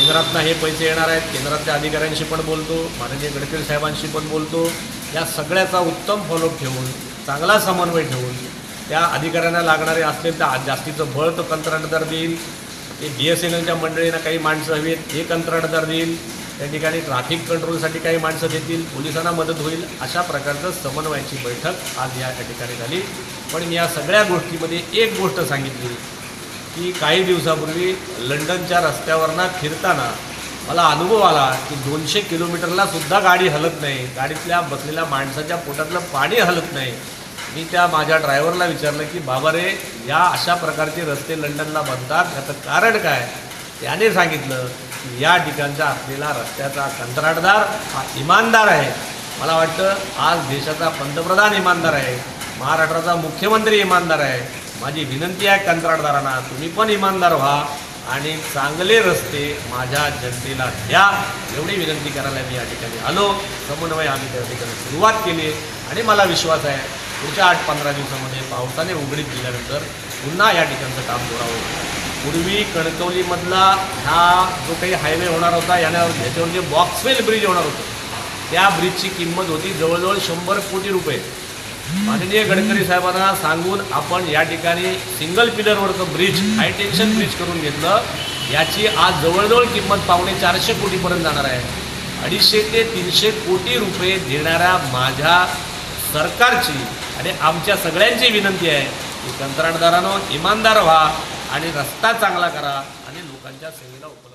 गुजरातनं हे पैसे येणार आहेत, केंद्रातल्या अधिकाऱ्यांशी पण बोलतो, माननीय गडकरी साहेबांशी पण बोलतो. या सगळ्याचा उत्तम फॉलोअप ठेवून, चांगला समन्वय ठेवून त्या अधिकाऱ्यांना लागणारे असतील तर जास्तीचं बळ तो कंत्राटदार देईल. ते BSNLच्या मंडळींना काही माणसं हवी आहेत, हे कंत्राटदार देईल. त्या ठिकाणी ट्रॅफिक कंट्रोलसाठी काही माणसं देतील, पोलिसांना मदत होईल. अशा प्रकारचं समन्वयाची बैठक आज या ठिकाणी झाली. पण मी या सगळ्या गोष्टीमध्ये एक गोष्ट सांगितली की काही दिवसापूर्वी लंडनच्या रस्त्यावरनं फिरताना मला अनुभव आला की 200 किलोमीटरला सुद्धा गाडी हलत नाही, गाडीतल्या बसलेल्या माणसाच्या पोटातलं पाणी हलत नाही. मी त्या माझ्या ड्रायव्हरला विचारलं की बाबा रे, या अशा प्रकारचे रस्ते लंडनला बनतात, याचं कारण काय? त्याने सांगितलं की या ठिकाणचा असलेला रस्त्याचा कंत्राटदार हा इमानदार आहे. मला वाटतं आज देशाचा पंतप्रधान इमानदार आहे, महाराष्ट्राचा मुख्यमंत्री इमानदार आहे. माझी विनंती आहे कंत्राटदारांना, तुम्ही पण इमानदार व्हा आणि चांगले रस्ते माझ्या जनतेला द्या, एवढी विनंती करायला मी या ठिकाणी आलो. समन्वय आम्ही त्या ठिकाणी सुरुवात केली आणि मला विश्वास आहे पुढच्या 8-15 दिवसामध्ये पावसाने उघडीप दिल्यानंतर पुन्हा या ठिकाणचं काम जोरावं. पूर्वी कणकवलीमधला हा जो काही हायवे होणार होता, याच्यावर जे बॉक्सवेल ब्रिज होणार होतं, त्या ब्रिजची किंमत होती जवळजवळ 100 कोटी रुपये. माननीय गडकरी साहेबांना सांगून आपण या ठिकाणी सिंगल पिलरवरचं ब्रिज, हाय टेन्शन ब्रिज करून घेतलं. याची आज जवळजवळ किंमत 450 कोटीपर्यंत जाणार आहे. 250 ते 300 कोटी रुपये देणाऱ्या माझ्या सरकारची आणि आमच्या सगळ्यांची विनंती आहे की कंत्राटदारांनो इमानदार व्हा आणि रस्ता चांगला करा आणि लोकांच्या सेवेला